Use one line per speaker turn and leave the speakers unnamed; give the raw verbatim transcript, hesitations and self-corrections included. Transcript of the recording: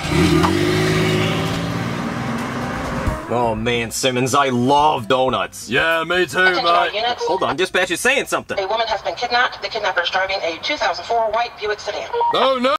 Oh man, Simmons, I love donuts.
Yeah, me too,
Attention all
mate.
units.
Hold on, dispatch is saying something.
A woman has been kidnapped. The kidnapper is driving a two thousand four white Buick sedan.
Oh no!